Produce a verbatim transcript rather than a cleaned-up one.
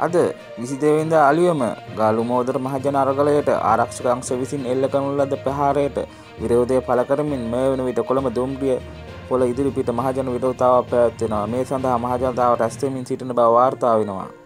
අද විසිදෙනි වෙනිදා අලුයම ගාලු මෝදර මහජන අරගලයට ආරක්ෂක අංශ විසින් එල්ල කරන ලද ප්‍රහාරයට විරෝධය පළ කරමින් මේ වන විට කොළඹ දුම්රිය පොළ ඉදිරිපිට මහජන විරෝධතාවක් පැවැත්වෙනවා. මේ සඳහා මහජනතාව රැස් වෙමින් සිටින බව වාර්තා වෙනවා.